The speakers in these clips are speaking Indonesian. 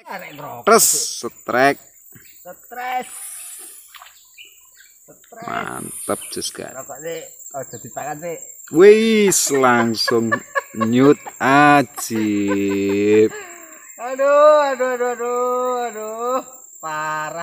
Terus setrek. Stres. Mantap Juska. Rokok sih, ojo dipakan sih. Wis langsung nyut ajib. Aduh. Parah.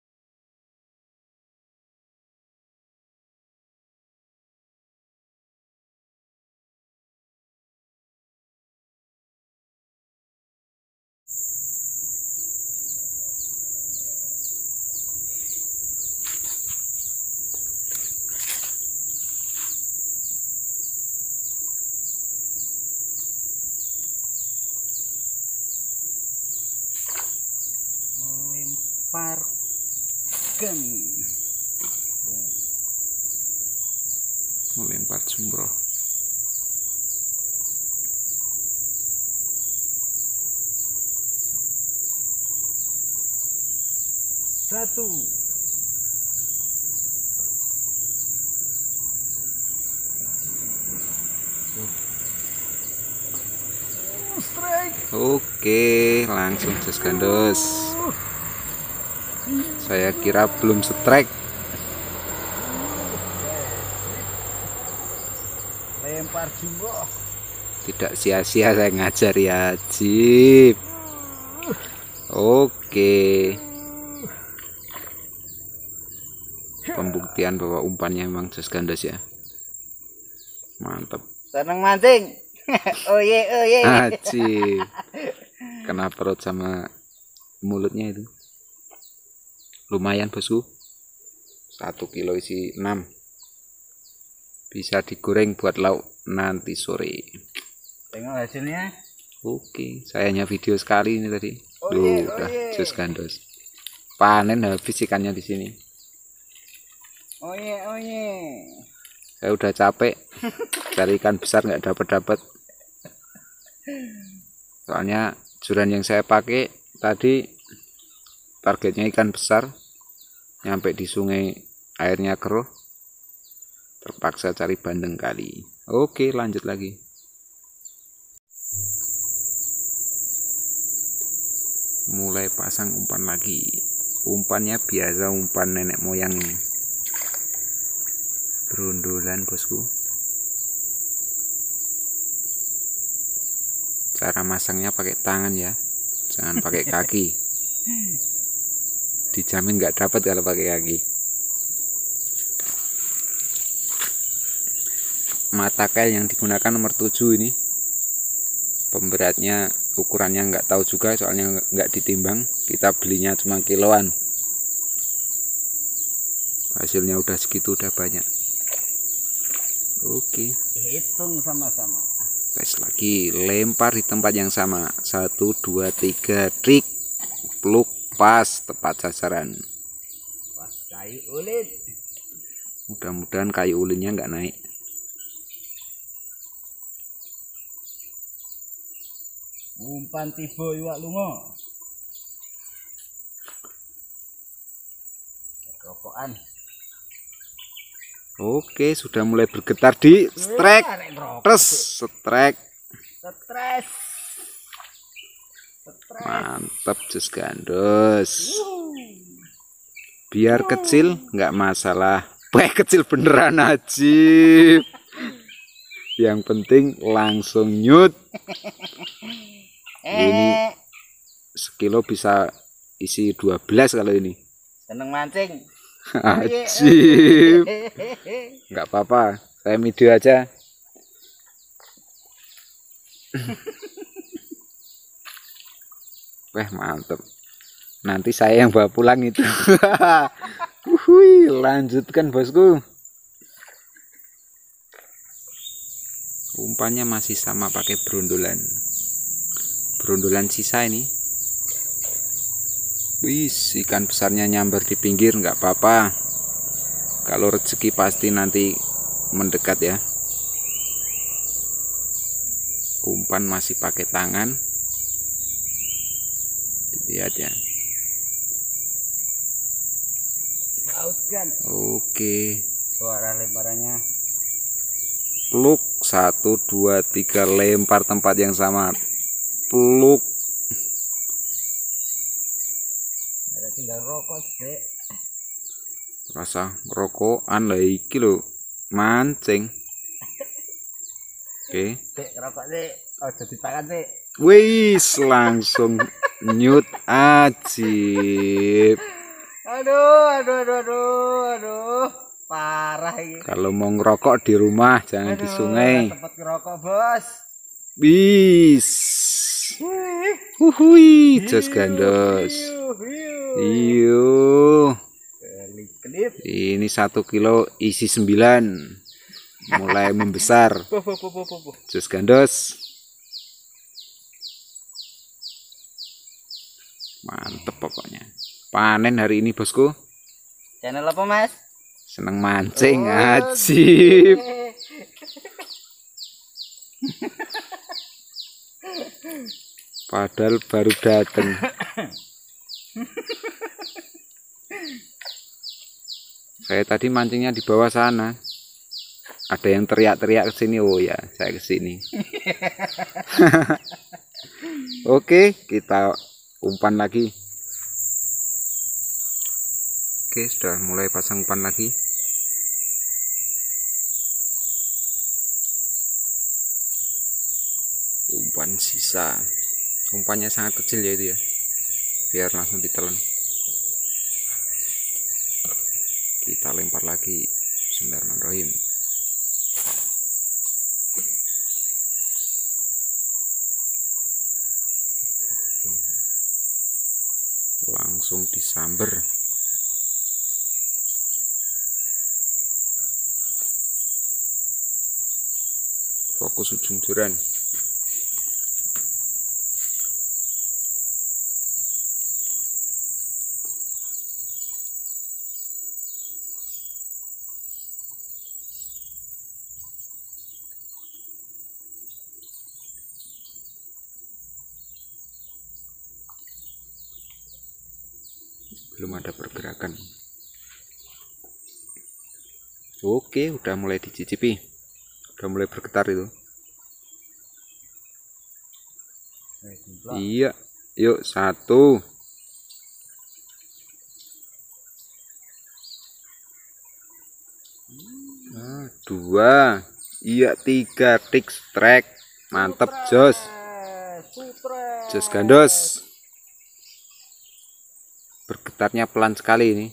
Lemparkan. Melempar jumroh. Satu. Strike. Oke, langsung jos gandos. Saya kira belum strike. Lempar jumroh. Tidak sia-sia saya ngajar ya, Jip. Oke. Pembuktian bahwa umpannya memang jos gandos ya. Mantap. Seneng mancing. Oye. Aji. Kena perut sama mulutnya itu. Lumayan bosku. 1 kilo isi 6. Bisa digoreng buat lauk nanti sore. Tengok hasilnya. Oke, saya hanya video sekali ini tadi. Udah jos gandos. Panen habis ikannya di sini. Oye. Saya udah capek cari ikan besar nggak dapat. Soalnya juran yang saya pakai tadi targetnya ikan besar, nyampe di sungai airnya keruh, terpaksa cari bandeng kali. Oke, lanjut lagi. Mulai pasang umpan lagi. Umpannya biasa umpan nenek moyang ini. Berundulan bosku. Cara masangnya pakai tangan ya, jangan pakai kaki. Dijamin nggak dapat kalau pakai kaki. Mata kail yang digunakan nomor 7 ini. Pemberatnya ukurannya nggak tahu juga, soalnya nggak ditimbang. Kita belinya cuma kiloan. Hasilnya udah segitu, udah banyak. Oke. Hitung sama-sama. Tes lagi, lempar di tempat yang sama. 1, 2, 3, trik, peluk, pas, tepat sasaran. Pas kayu ulin. Mudah-mudahan kayu ulinnya nggak naik. Umpan tiba iwak lungo. Rokokan. Oke, sudah mulai bergetar di strike. Terus strike. Stres. Mantap jos gandos. Biar kecil nggak masalah. Kecil beneran aja. Yang penting langsung nyut. Ini sekilo bisa isi 12 kalau ini. Seneng mancing. Ajib. Nggak apa-apa, saya video aja. Wah, mantep. Nanti saya yang bawa pulang itu. Lanjutkan bosku. Umpannya masih sama, pakai berundulan. Berundulan sisa ini. Wis, ikan besarnya nyamber di pinggir, nggak apa-apa. Kalau rezeki pasti nanti mendekat ya. Umpan masih pakai tangan. Lihat ya. Lautkan. Oke. Suara lemparannya. Peluk 1, 2, 3, lempar tempat yang sama. Peluk. tinggal rokok sih. Rasa rokokan lah iki lho, mancing. Oke. Sik rokok sih. Aja dipangan sih. Wis langsung nyut ajib. Aduh. Parah ini. Kalau mau ngerokok di rumah jangan di sungai. Tempat ngerokok, Bos. Bis. Huhui, jos gandos. Iyo. Ini 1 kilo isi 9. Mulai membesar. Jos gandos. Mantep pokoknya. Panen hari ini, bosku. Channel apa, Mas? Seneng mancing, ajib. Padahal baru dateng. Saya tadi mancingnya di bawah sana. Ada yang teriak-teriak ke sini. Oh ya, saya ke sini. Oke, kita umpan lagi. Oke, sudah mulai pasang umpan lagi. Umpan sisa. Umpannya sangat kecil ya itu ya. Biar langsung ditelan. Kita lempar lagi. Bismillahirrahmanirrahim. Langsung disamber. Fokus ujung joran. Belum ada pergerakan. Oke, udah mulai dicicipi. Udah mulai bergetar itu. Iya, yuk 1. 2. Iya 3. Tik strike. Mantep jos. Jos gandos. Bergetarnya pelan sekali ini.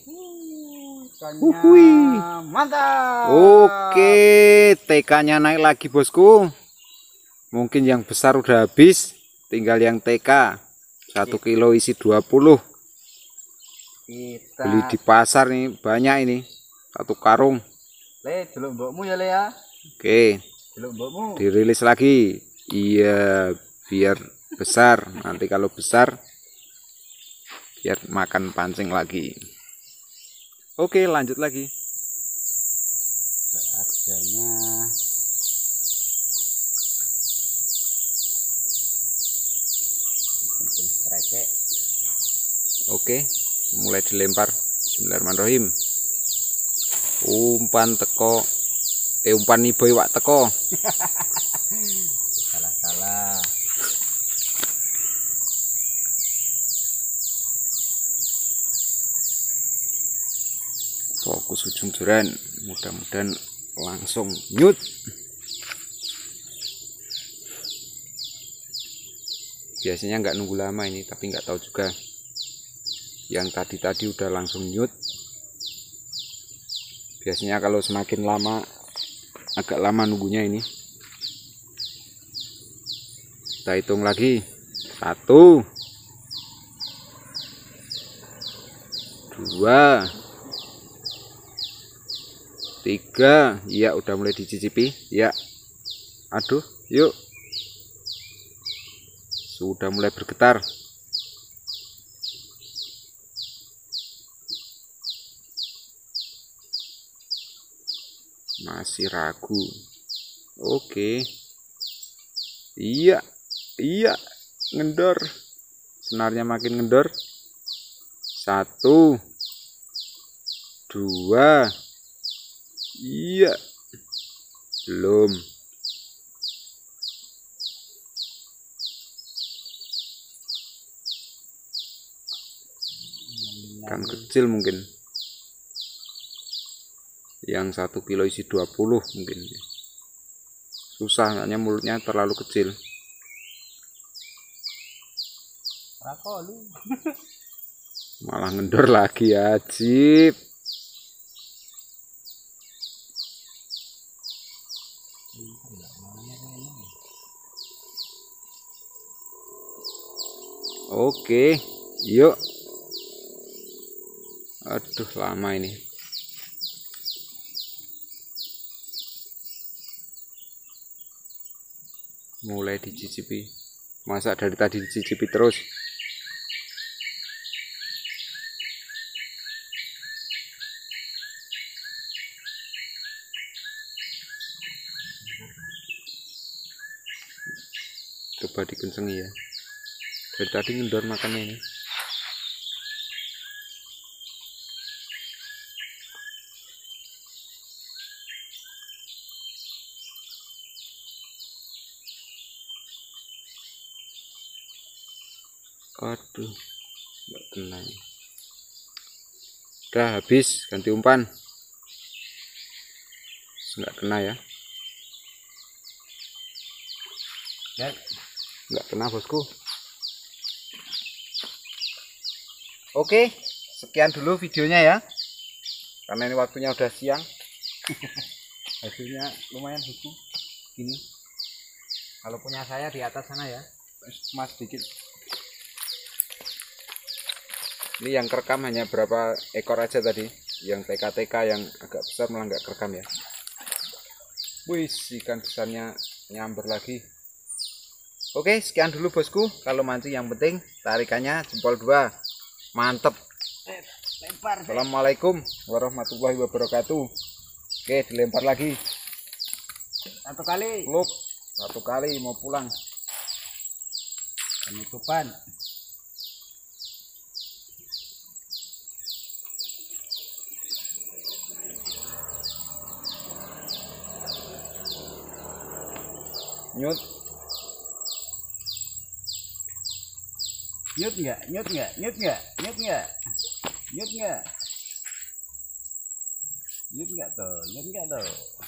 Mantap. Oke, TK-nya naik lagi, bosku. Mungkin yang besar udah habis, tinggal yang TK. 1 kilo isi 20. Beli di pasar nih, banyak ini. 1 karung. Le, delok mbokmu ya, Le ya. Oke. Delok mbokmu. Dirilis lagi. Iya, biar besar. Nanti kalau besar biar makan pancing lagi. Oke, lanjut lagi. Harganya oke, mulai dilempar. Bismillahirrahmanirrahim. Umpan teko. Umpan nih boy wak teko. Salah. Fokus ujung joran, mudah-mudahan langsung nyut. Biasanya nggak nunggu lama ini, tapi nggak tahu juga. Yang tadi udah langsung nyut. Biasanya kalau semakin lama, agak lama nunggunya ini. Kita hitung lagi. 1, 2, 3. Iya, udah mulai dicicipi. Ya. Aduh, yuk. Sudah mulai bergetar. Masih ragu. Oke. Iya. Ngendor. Senarnya makin ngendor. 1, 2. Iya. Belum. Ikan kecil mungkin. Yang 1 kilo isi 20 mungkin. Susah, hanya mulutnya terlalu kecil. Rakolu. Malah ngendor lagi, ajib. Oke, yuk. Aduh, lama ini. Mulai dicicipi. Masa dari tadi dicicipi terus? Coba dikencengi ya. Dari tadi ngendor makannya ini. Aduh, nggak kena. Udah habis, ganti umpan. Nggak kena ya. Nggak kena bosku. Oke, sekian dulu videonya ya. Karena ini waktunya udah siang. Hasilnya lumayan bosku. Ini. Kalau punya saya di atas sana ya. Mas sedikit. Ini yang kerekam hanya berapa ekor aja tadi. Yang TK-TK yang agak besar malah nggak kerekam ya. Wih, ikan besarnya nyamber lagi. Oke, sekian dulu bosku. Kalau mancing yang penting tarikannya jempol 2. Mantep. Lempar. Assalamualaikum warahmatullahi wabarakatuh. Oke, dilempar lagi. 1 kali. Klub. 1 kali mau pulang. Penutupan. Nyut. Nyut nggak? Nyut nggak? Nyut nggak? Nyut nggak? Nyut nggak? Nyut nggak tuh? Nyut nggak tuh?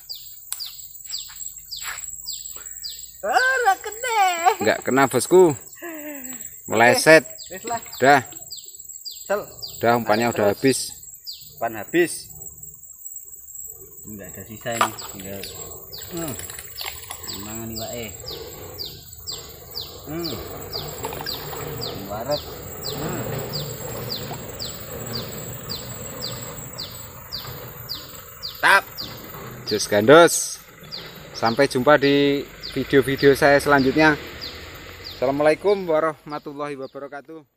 Oh, nggak kena. Nggak kena bosku. Meleset. Wis lah. Udah. Sel. Udah umpannya udah habis. Umpan habis. Enggak ada sisa ini. Tinggal. Memang nih Pak Waret. Tap. Jus gandos. Sampai jumpa di video-video saya selanjutnya. Assalamualaikum warahmatullahi wabarakatuh.